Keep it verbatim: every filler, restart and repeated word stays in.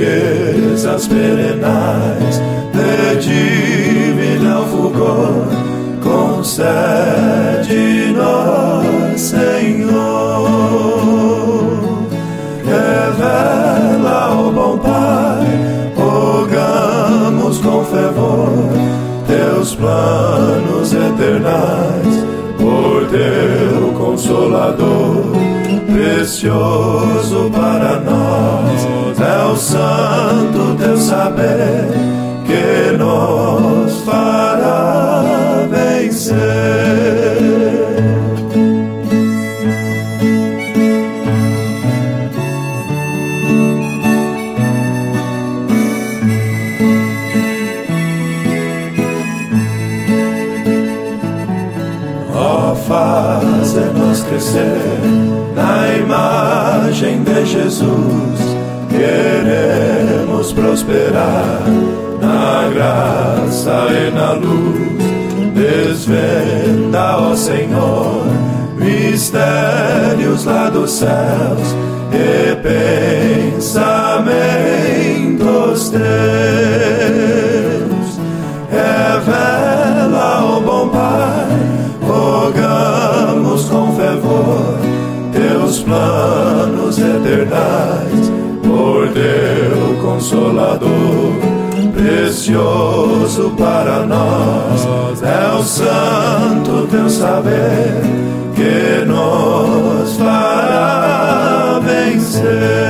riquezas perenais de divino fulgor, concede-nos, Senhor. Revela, ó bom Pai, rogamos com fervor, teus planos eternais, por teu Consolador, precioso para nós é o santo teu saber, que nos fará vencer. Faze-nos crescer na imagem de Jesus, queremos prosperar na graça e na luz. Desvenda, ó Senhor, mistérios lá dos céus e pensamentos teus. Revela, ó bom Pai, rogamos com fervor, teus planos eternais, por teu Consolador, precioso para nós é o santo teu saber, que nos fará vencer.